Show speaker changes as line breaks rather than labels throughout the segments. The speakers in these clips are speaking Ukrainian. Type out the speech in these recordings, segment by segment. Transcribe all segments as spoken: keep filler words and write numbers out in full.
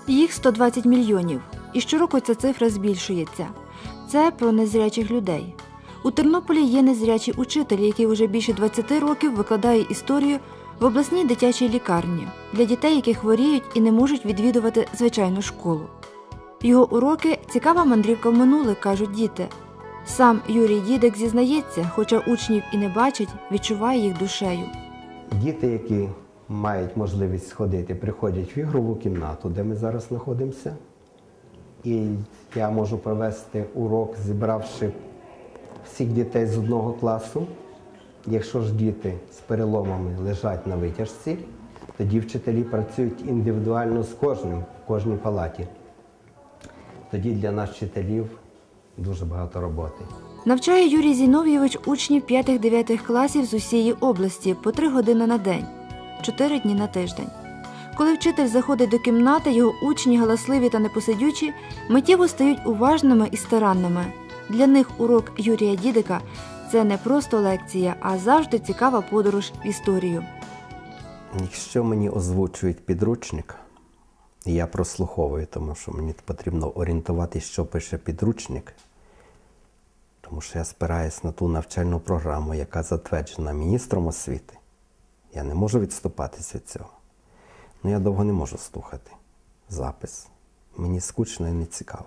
Їх сто двадцять мільйонів. І щороку ця цифра збільшується. Це про незрячих людей. У Тернополі є незрячий учитель, який вже більше двадцяти років викладає історію в обласній дитячій лікарні для дітей, які хворіють і не можуть відвідувати звичайну школу. Його уроки – цікава мандрівка в минуле, кажуть діти. Сам Юрій Дідик зізнається, хоча учнів і не бачить, відчуває їх душею.
Діти, які мають можливість сходити, приходять в ігрову кімнату, де ми зараз знаходимося. І я можу провести урок, зібравши всіх дітей з одного класу. Якщо ж діти з переломами лежать на витяжці, тоді вчителі працюють індивідуально з кожним, в кожній палаті. Тоді для нас, вчителів, дуже багато роботи.
Навчає Юрій Зіновійович учнів п'ятих-дев'ятих класів з усієї області по три години на день, чотири дні на тиждень. Коли вчитель заходить до кімнати, його учні, галасливі та непосидючі, миттєво стають уважними і старанними. Для них урок Юрія Дідика – це не просто лекція, а завжди цікава подорож в історію.
Якщо мені озвучують підручник, і я прослуховую, тому що мені потрібно орієнтуватися, що пише підручник, тому що я спираюсь на ту навчальну програму, яка затверджена міністром освіти. Я не можу відступатись від цього. Ну, я довго не можу слухати запис. Мені скучно і не цікаво.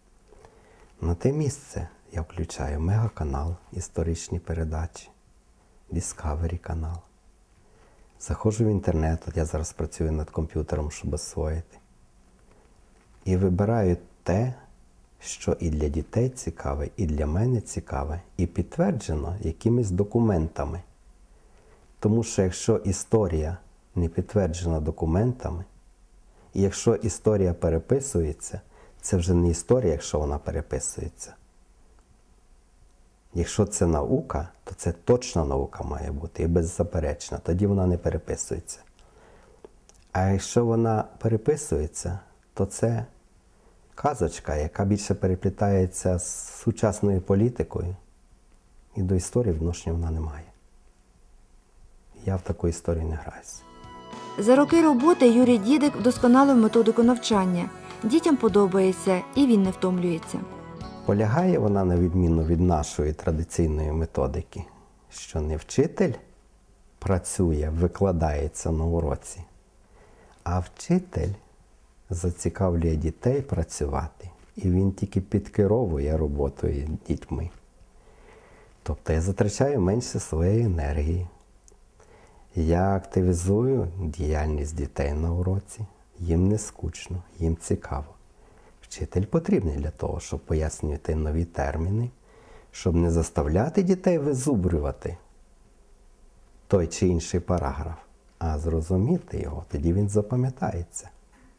На те місце я включаю Мегаканал, історичні передачі, Discovery канал. Заходжу в інтернет, от я зараз працюю над комп'ютером, щоб освоїти. І вибираю те, що і для дітей цікаве, і для мене цікаве, і підтверджено якимись документами. Тому що якщо історія не підтверджена документами, і якщо історія переписується, це вже не історія, якщо вона переписується. Якщо це наука, то це точна наука має бути і беззаперечна, тоді вона не переписується. А якщо вона переписується, то це казочка, яка більше переплітається з сучасною політикою, і до історії відношення вона не має. Я в таку історію не граюся.
За роки роботи Юрій Дідик вдосконалив методику навчання. Дітям подобається, і він не втомлюється.
Полягає вона, на відміну від нашої традиційної методики, що не вчитель працює, викладається на уроці, а вчитель зацікавлює дітей працювати, і він тільки підкеровує роботою дітьми. Тобто я затрачаю менше своєї енергії. Я активізую діяльність дітей на уроці, їм не скучно, їм цікаво. Вчитель потрібний для того, щоб пояснювати нові терміни, щоб не заставляти дітей визубрювати той чи інший параграф, а зрозуміти його, тоді він запам'ятається.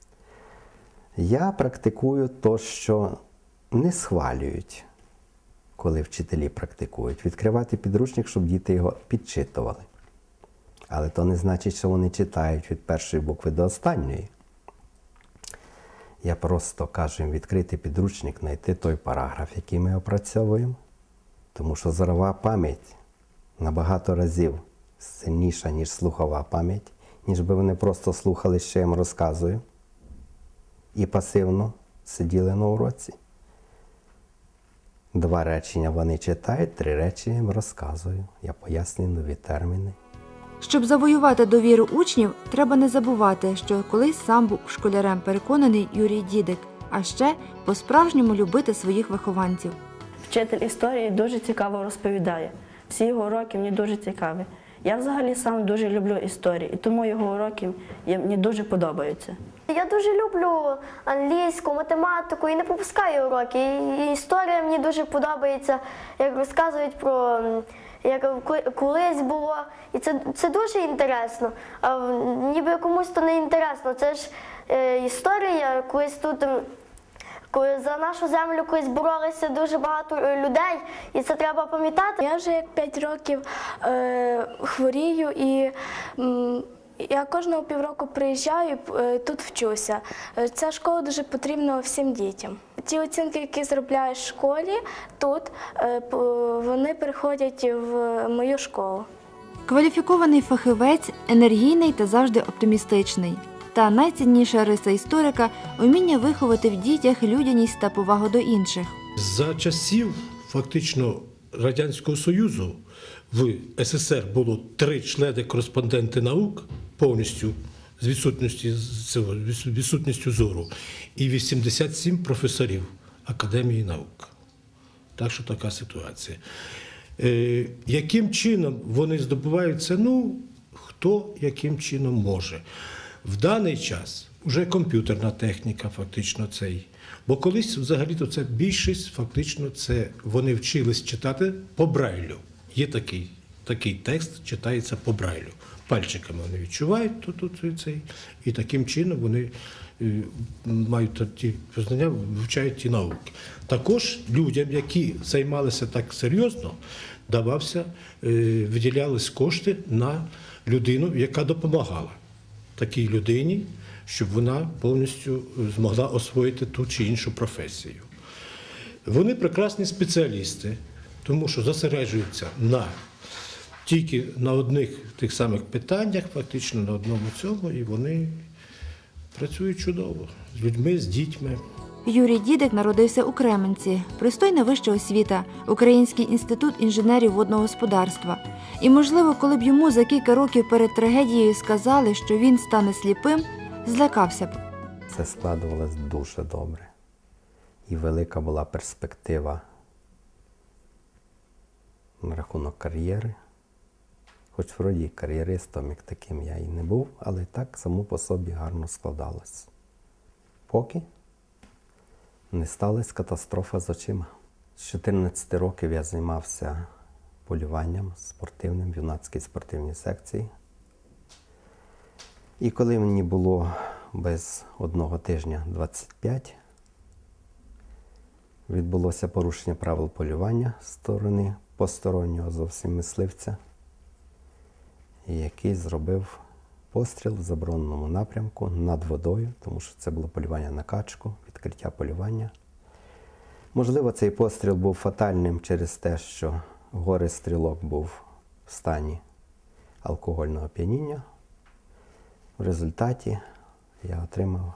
Я практикую те, що не схвалюють, коли вчителі практикують. Відкривати підручник, щоб діти його підчитували. Але то не значить, що вони читають від першої букви до останньої. Я просто кажу їм відкрити підручник, знайти той параграф, який ми опрацьовуємо. Тому що зорова пам'ять набагато разів сильніша, ніж слухова пам'ять, ніж би вони просто слухали, що я їм розказую. І пасивно сиділи на уроці. Два речення вони читають, три речення їм розказую. Я пояснюю нові терміни.
Щоб завоювати довіру учнів, треба не забувати, що колись сам був школярем, переконаний Юрій Дідик, а ще по-справжньому любити своїх вихованців.
Вчитель історії дуже цікаво розповідає. Всі його уроки мені дуже цікаві. Я взагалі сам дуже люблю історію, і тому його уроки мені дуже подобаються.
Я дуже люблю англійську, математику і не пропускаю уроки. І історія мені дуже подобається, як розказують про, як колись було. І це, це дуже інтересно. А ніби комусь то не інтересно. Це ж е, історія, колись тут, коли за нашу землю колись боролися дуже багато людей, і це треба пам'ятати.
Я вже як п'ять років е, хворію і м, я кожного півроку приїжджаю, тут вчуся. Ця школа дуже потрібна всім дітям. Ті оцінки, які заробляють в школі, тут вони переходять в мою школу.
Кваліфікований фахівець, енергійний та завжди оптимістичний. Та найцінніша риса історика – уміння виховати в дітях людяність та повагу до інших.
За часів фактично Радянського Союзу в ес ес ер було три члени-кореспонденти наук повністю з відсутністю, з відсутністю зору і вісімдесят сім професорів Академії наук. Так що така ситуація. Е, яким чином вони здобуваються? Ну, хто яким чином може. В даний час вже комп'ютерна техніка фактично цей. Бо колись взагалі-то це більшість фактично це вони вчились читати по Брайлю. Є такий, такий текст, читається по Брайлю. Пальчиками вони відчувають тут, тут, цей, і таким чином вони е, мають ті познання, вивчають ті науки. Також людям, які займалися так серйозно, давався, е, виділялись кошти на людину, яка допомагала такій людині, щоб вона повністю змогла освоїти ту чи іншу професію. Вони прекрасні спеціалісти, тому що зосереджуються на, тільки на одних тих самих питаннях, фактично на одному цьому, і вони працюють чудово з людьми, з дітьми.
Юрій Дідик народився у Кременці. Пристойна вища освіта, Український інститут інженерів водного господарства. І, можливо, коли б йому за кілька років перед трагедією сказали, що він стане сліпим, злякався б.
Це складувалось дуже добре. І велика була перспектива на рахунок кар'єри. Хоч вроді кар'єристом, як таким я і не був, але так само по собі гарно складалось. Поки не сталася катастрофа з очима. З чотирнадцяти років я займався полюванням спортивним в юнацькій спортивній секції. І коли мені було без одного тижня двадцять п'ять, відбулося порушення правил полювання з сторони постороннього зовсім мисливця, який зробив постріл в забороненому напрямку над водою, тому що це було полювання на качку, відкриття полювання. Можливо, цей постріл був фатальним через те, що горе-стрілок був в стані алкогольного оп'яніння. В результаті я отримав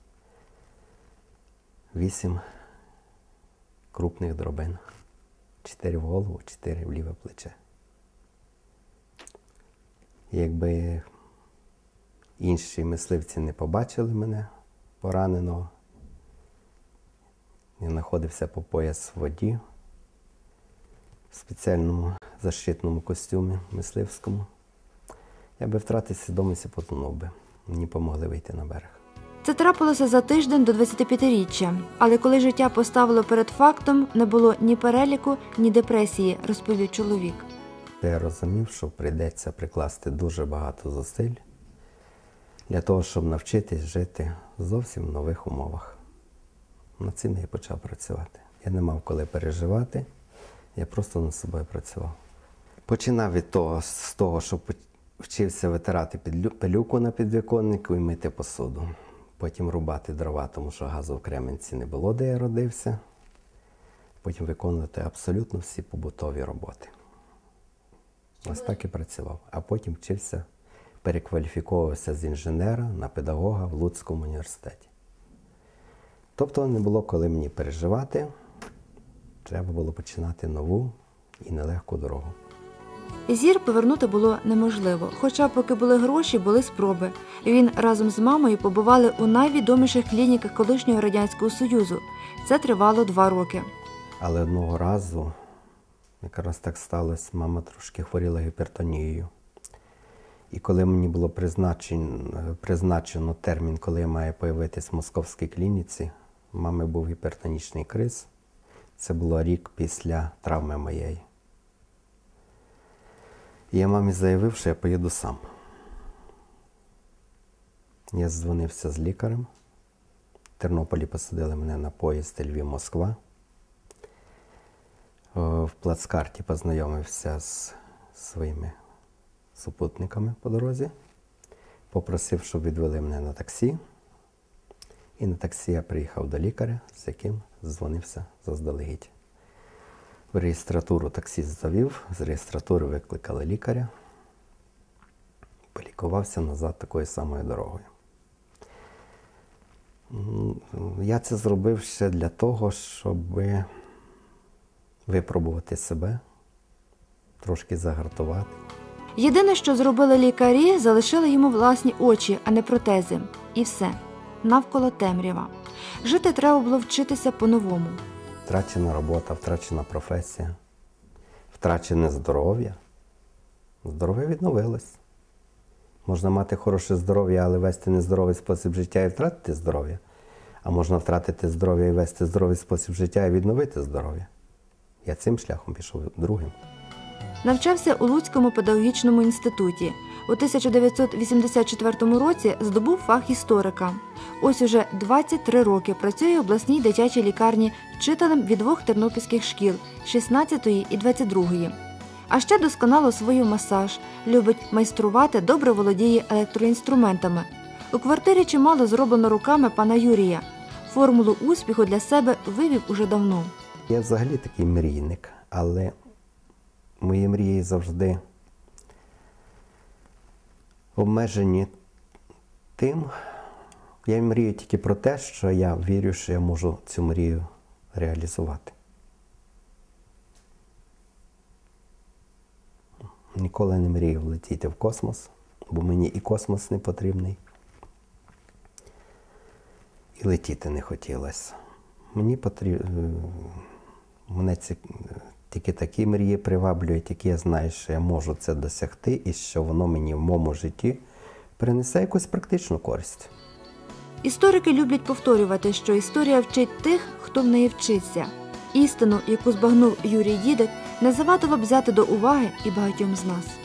вісім крупних дробин. Чотири в голову, чотири в ліве плече. Якби інші мисливці не побачили мене пораненого, я знаходився по пояс в воді, в спеціальному защитному костюмі мисливському, я би втратив свідомість і потонув би. Мені помогли вийти на берег.
Це трапилося за тиждень до двадцятип'ятиріччя. Але коли життя поставило перед фактом, не було ні переліку, ні депресії, розповів чоловік.
Я розумів, що прийдеться прикласти дуже багато зусиль для того, щоб навчитись жити зовсім в нових умовах. Над цим я почав працювати. Я не мав коли переживати, я просто над собою працював. Починав від того, з того, що вчився витирати пилюку на підвіконнику і мити посуду. Потім рубати дрова, тому що газу в Кременці не було, де я родився. Потім виконувати абсолютно всі побутові роботи. Ось так і працював. А потім вчився, перекваліфіковувався з інженера на педагога в Луцькому університеті. Тобто не було коли мені переживати, треба було починати нову і нелегку дорогу.
Зір повернути було неможливо, хоча поки були гроші, були спроби. Він разом з мамою побували у найвідоміших клініках колишнього Радянського Союзу. Це тривало два роки.
Але одного разу, якраз так сталося, мама трошки хворіла гіпертонією. І коли мені було призначено, призначено термін, коли я маю з'явитися в московській клініці, у мами був гіпертонічний криз. Це було рік після травми моєї. І я мамі заявив, що я поїду сам. Я дзвонився з лікарем. В Тернополі посадили мене на поїзд Львів-Москва. В плацкарті познайомився з своїми супутниками по дорозі. Попросив, щоб відвели мене на таксі. І на таксі я приїхав до лікаря, з яким дзвонився заздалегідь. В реєстратуру таксист завів, з реєстратури викликали лікаря. Полікувався назад такою самою дорогою. Я це зробив ще для того, щоб випробувати себе, трошки загартувати.
Єдине, що зробили лікарі, залишили йому власні очі, а не протези. І все. Навколо темрява. Жити треба було вчитися по-новому.
Втрачена робота, втрачена професія, втрачене здоров'я. Здоров'я відновилось. Можна мати хороше здоров'я, але вести нездоровий спосіб життя і втратити здоров'я. А можна втратити здоров'я і вести здоровий спосіб життя і відновити здоров'я. Я цим шляхом пішов другим.
Навчався у Луцькому педагогічному інституті. У тисяча дев'ятсот вісімдесят четвертому році здобув фах історика. Ось уже двадцять три роки працює в обласній дитячій лікарні вчителем від двох тернопільських шкіл – шістнадцятої і двадцять другої. А ще досконало освоїв масаж, любить майструвати, добре володіє електроінструментами. У квартирі чимало зроблено руками пана Юрія. Формулу успіху для себе вивів уже давно.
Я взагалі такий мрійник, але мої мрії завжди обмежені тим, я мрію тільки про те, що я вірю, що я можу цю мрію реалізувати. Ніколи не мріяв летіти в космос, бо мені і космос не потрібний, і летіти не хотілося. Мені потрібно, мене ці, тільки такі мрії приваблюють, які я знаю, що я можу це досягти і що воно мені в моєму житті принесе якусь практичну користь.
Історики люблять повторювати, що історія вчить тих, хто в неї вчиться. Істину, яку збагнув Юрій Дідик, не завадило б взяти до уваги і багатьом з нас.